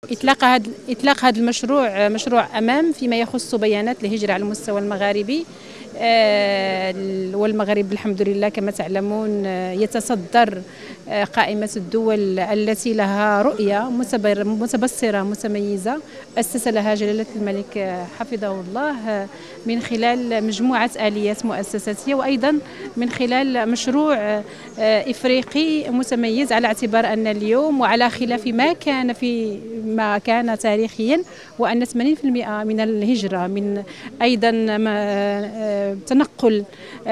إطلاق هذا المشروع مشروع أمام فيما يخص بيانات الهجرة على المستوى المغاربي. والمغرب الحمد لله كما تعلمون يتصدر قائمة الدول التي لها رؤية متبصرة متميزة أسس لها جلالة الملك حفظه الله من خلال مجموعة آليات مؤسساتية، وأيضا من خلال مشروع إفريقي متميز، على اعتبار أن اليوم وعلى خلاف ما كان تاريخيا، وأن 80% من الهجرة من أيضا تنقل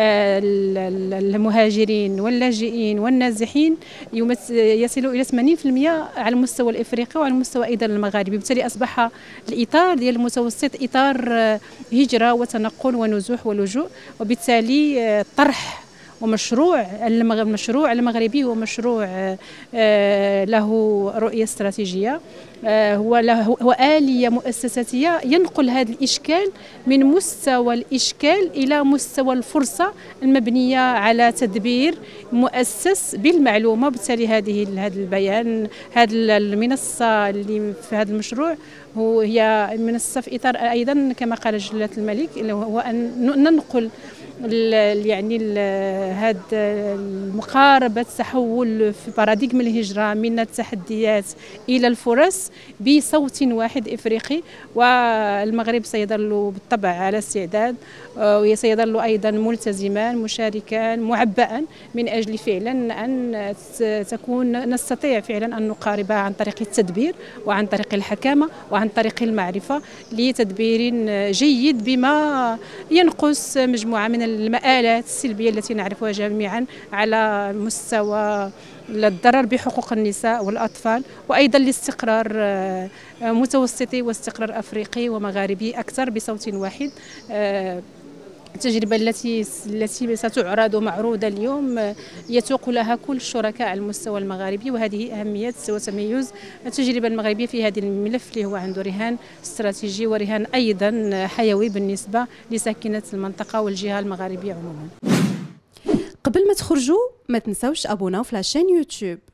المهاجرين واللاجئين والنازحين يصل إلى 80% على المستوى الإفريقي وعلى المستوى أيضا المغاربي. بالتالي أصبح الإطار ديال المتوسط إطار هجرة وتنقل ونزوح ولجوء، وبالتالي طرح ومشروع المغربي هو مشروع له رؤية استراتيجية، هو آلية مؤسساتية ينقل هذا الإشكال من مستوى الإشكال إلى مستوى الفرصة المبنية على تدبير مؤسس بالمعلومة. وبالتالي هذا البيان، هذه المنصة اللي في هذا المشروع هي منصة في إطار أيضا كما قال جلالة الملك، هو أن ننقل يعني هذا المقاربة التحول في باراديغم الهجرة من التحديات إلى الفرص بصوت واحد إفريقي. والمغرب سيظل بالطبع على استعداد، وسيظل أيضا ملتزما مشاركا معبئا من أجل فعلا أن نستطيع فعلا أن نقاربها عن طريق التدبير وعن طريق الحكامة وعن طريق المعرفة لتدبير جيد بما ينقص مجموعة من المآلات السلبية التي نعرفها جميعا على مستوى الضرر بحقوق النساء والأطفال، وأيضا الاستقرار متوسطي واستقرار أفريقي ومغاربي أكثر بصوت واحد. التجربة التي ستعرض ومعروضة اليوم يتوق لها كل الشركاء على المستوى المغاربي، وهذه أهمية وتميز التجربة المغربية في هذا الملف اللي هو عنده رهان استراتيجي ورهان أيضا حيوي بالنسبة لساكنة المنطقة والجهة المغاربية عموما. قبل ما تخرجوا ما تنسوش ابوناو في لاشين يوتيوب.